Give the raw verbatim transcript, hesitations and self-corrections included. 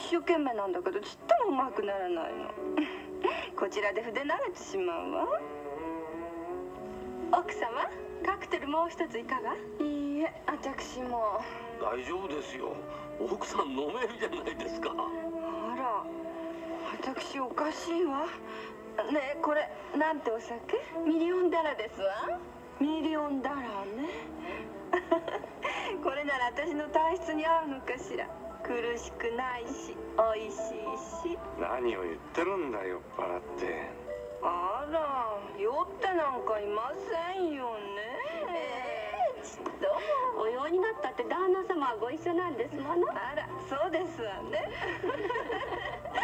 生懸命なんだけどちっともうまくならないの。こちらで筆慣れてしまうわ。奥様、カクテルもう一ついかが？いいえ、私も。 大丈夫ですよ。奥さん飲めるじゃないですか。 あら、私おかしいわ。ねえ、これなんてお酒？ミリオンダラですわ。ミリオンダラね。これなら私の体質に合うのかしら。苦しくないし美味しいし。何を言ってるんだ、酔っ払って。あら、酔ってなんかいませんよね。えー、ちっともお酔いになったって旦那様はご一緒なんですもの。あら、そうですわね。